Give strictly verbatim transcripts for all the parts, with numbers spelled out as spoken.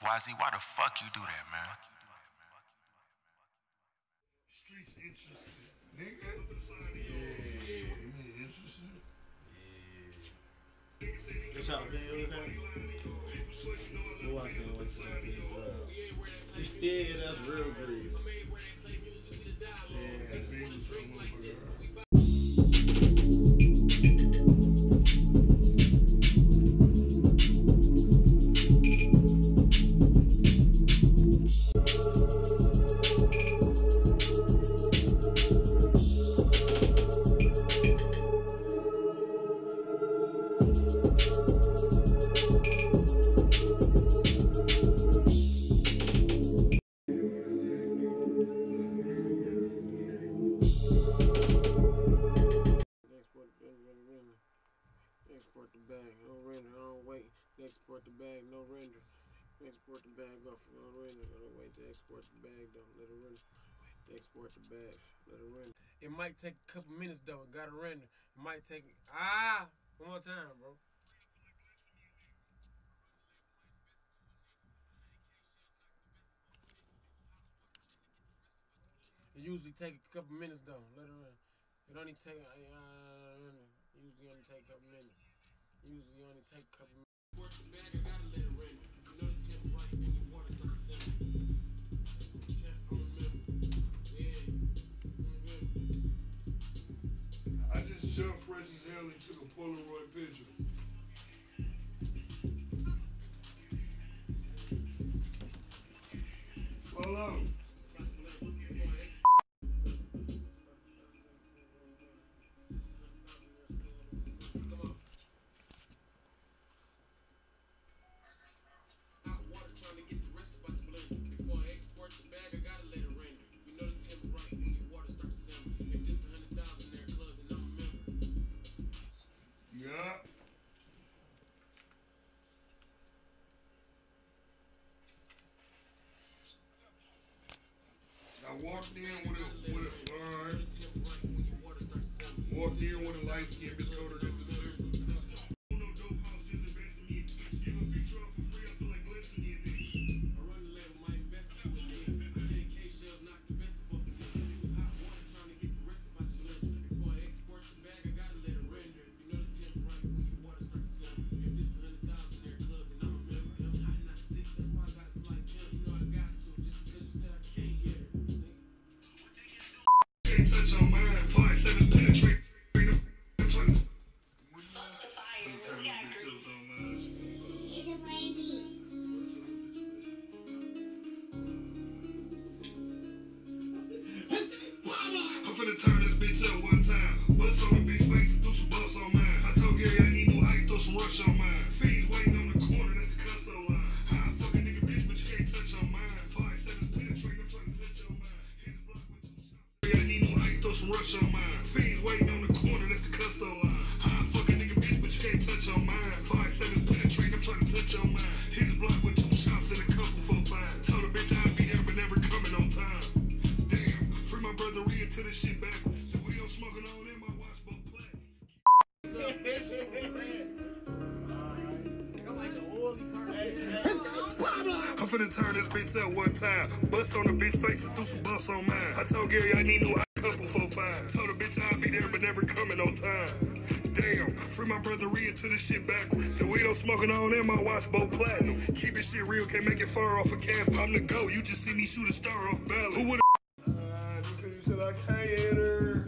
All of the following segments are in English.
Y Z, why the fuck you do that, man? Streets interested, nigga. Yeah. You mean interested? Yeah. Good job, video today. Oh, I can't wait to see that video. Yeah, that's real grease. Yeah, That thing was so motherfucker. Export the bag, no render, don't wait. Export the bag, no render. Export the bag off, no render. Don't wait to export the bag, don't let it render. Export the bag, let it render. It might take a couple minutes though, gotta render. It might take, ah, one more time, bro. It usually take a couple minutes though, let it render. It only take, uh, render. Usually only take a couple minutes. Usually only take a couple minutes. Work the bag, I gotta let it render. You know the temp right when your water starts simmering. Can't remember. Yeah. I just jumped fresh as hell and took a Polaroid picture. Hold on. I walked in with a, with a, alright. Walked in with a light skin bitch coated in the suit. No dope house, just invest in me. Give a feature up for free, I feel like blessing you, nigga. I run the label, my investors with me. I had K-shells knock the best of the nigga. It was hot water trying to get the rest of my solution. Before I export the bag, I gotta let it render. You know the temp right when your water starts simmering. If this one hundred thousand there club, then I'm a member. I'm hot and I sick, that's why I got a slight chill. You know I got to, just because you said I can't hear it. Can't touch on mine, five sevens penetrate. Fuck the fire, we got grease. It's a plain beat. I'm finna turn this bitch up one time. Bust on the bitch face and do some buffs on mine. I told Gary I need new ice, throw some rush on mine. Fiends waiting on the corner, that's the custom line. High fucking nigga bitch, but you can't touch on mine. Five sevens penetrate, I'm trying to touch on mine. Hit the block with two shots. I need new ice, throw some rush on mine. Fiends waiting on the corner, that's the custom line. High fucking nigga bitch, but you can't touch on mine. Five sevens penetrate, I'm trying to touch on mine. Hit the block with two chops and a couple for five. Told the bitch I'd be there, but never coming on time. Damn, free my brother Ria to this shit backwards. So we don't smoking on in my watch both platinum. I'm finna turn this bitch up one time. Bust on the bitch face and do some buffs on mine. I told Gary I need new ice, couple for five. Told the bitch I'd be there, but never coming on time. Damn, free my brother Ria to this shit backwards. So we don't smoking on in my watch both platinum. Keep it shit real, can't make it far off a camp. I'm the go, you just see me shoot a star off ballot. Who would've? Uh, just cause you said I can't hit her.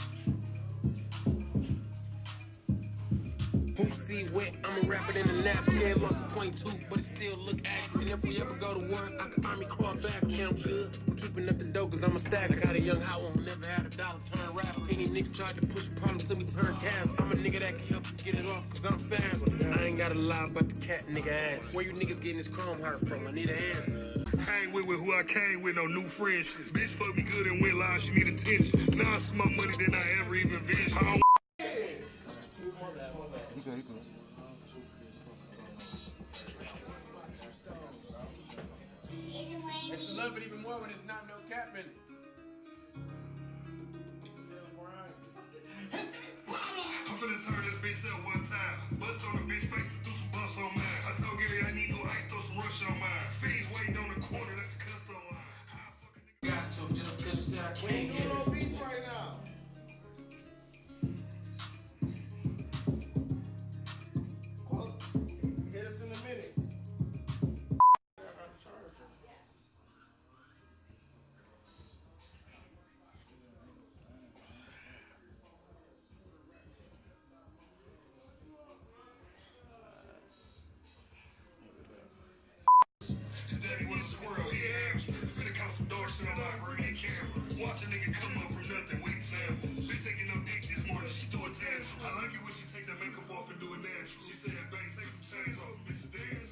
Who see wet, I'm a rapper in the NASCAR, lost a point two, but it still look accurate. And if we ever go to war, I can army crawl back. Yeah, I'm good. I'm keeping up the dough, cause I'm a stacker. Got a young hot one, never had a dollar, turn rapper. Any nigga tried to push a problem till we turn cash. I'm a nigga that can help you get it off, cause I'm fast. I ain't gotta lie about the cat nigga ass. Where you niggas getting this chrome heart from? I need an answer. I ain't with, with who I came with, no new friendship. Bitch fuck me good and went live, she need attention. Now I see more money than I ever even envisioned. I don't You good, you good. I should love it even more when there's not no cap in it. I'm finna turn this bitch up one time. Bust on the bitch face and do some buffs on mine. I told Gary I need new ice, throw some rush rush on mine. Fiends waiting on the corner, that's the custom line. How fucking nigga Guys, too, just because you said I We can't ain't get doing it. no beats right now. Well, hit us in a minute. his daddy was a squirrel, he had me. Finna count some dark shit on my ring camera. Watch a nigga come up from nothing, weak samples. Been taking no dick this morning, she threw a tantrum. I like it when she take that makeup off and do it natural. She said, babe, take them chains off, bitches dance.